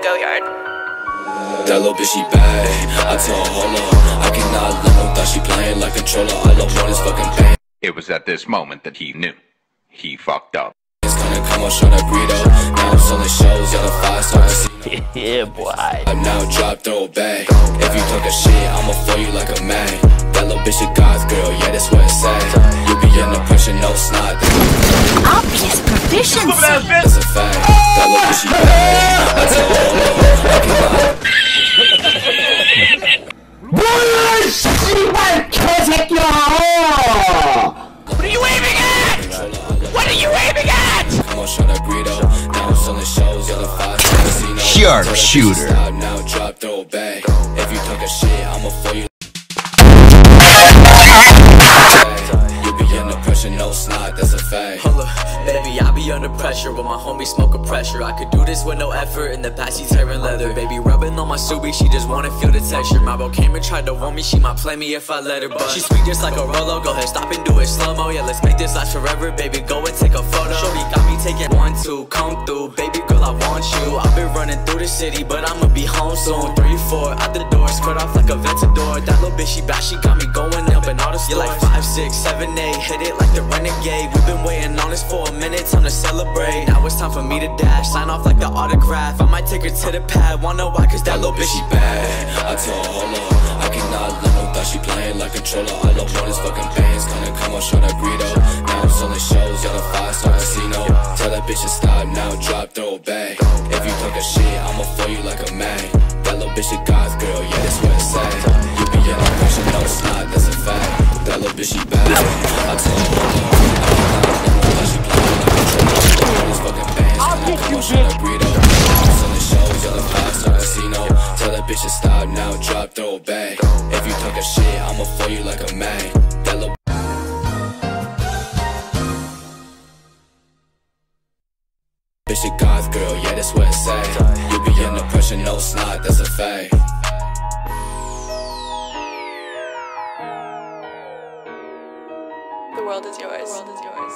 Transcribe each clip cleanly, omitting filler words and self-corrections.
Go Yard. That little bitch, she bad. I told her, hold up, I cannot let no thought she playing like controller. All I want is fucking bang. It was at this moment that he knew. He fucked up. It's gonna come on, show that burrito. Now I'm selling shows at a 5-star casino. Yeah, boy. I'm now drop, throw it back. If you talk a shit, I'ma throw you like a man. That little bitch a God's girl, yeah, that's what it say. You be under pressure, no snot. Obvious proficiency. That's a fact. That little bitch, she bad. I told her, hold up, I cannot. What are you aiming at? What are you aiming at? Come on, show that burrito. Now I'm selling shows at a 5-star casino. Sharpshooter. Now drop, throw it back. If you talk a shit, I'ma throw you. You be under pressure, no snot, that's a fact. Hold up, baby, I be under pressure with my homie smoking pressure. I could do this with no effort. In the past, she's tearing leather. Baby, rubbing on my Subi, she just wanna feel the texture. My bro came and tried to warn me, she might play me if I let her. But she's sweet just like a Rolo. Go ahead, stop and do it slow-mo. Yeah, let's make this last forever, baby. Go and take a photo. Shorty got me taking 1, 2, come through. Baby girl, I want you. I've been running through the city, but I'ma be home soon. 3, 4, out the doors, cut off like a Ventador. That little bitch, she bad, she got me going up in all the stores. You're like 5, 6, 7, 8, hit it like the renegade. We've been waiting on this for a minute, time to celebrate. Now it's time for me to dash, sign off like the autograph. I might take her to the pad, wanna why? Cause that little bitch, she bad. I told her, hold up, I cannot let no thought she playing like controller. All I want is fucking bands, gonna come on, show that burrito. Now I'm selling shows at a 5-star casino. Tell that bitch to stop, now drop, throw it back. If you talk a shit, I'ma throw you like a man. That little bitch a God's girl, yeah, that's what it say. You be in a pressure, no snot, that's a fact. That little bitch, she bad. I told her, hold up, I cannot let no thought she playing like controller. All these fucking bands, gonna come on, show that burrito. Now I'm selling shows at a 5-star casino. Tell that bitch to stop, now drop, throw it back. If you talk a shit, I'ma throw you like a man. That little bitch a God's girl, yeah, that's what it say. You be under pressure, no snot, that's a fact. The world is yours. The world is yours.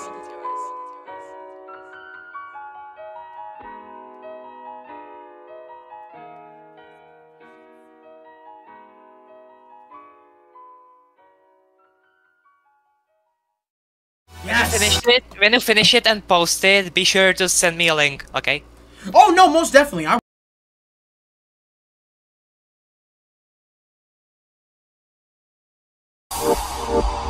Yes. When you finish it and post it, be sure to send me a link, okay? Oh no, most definitely. I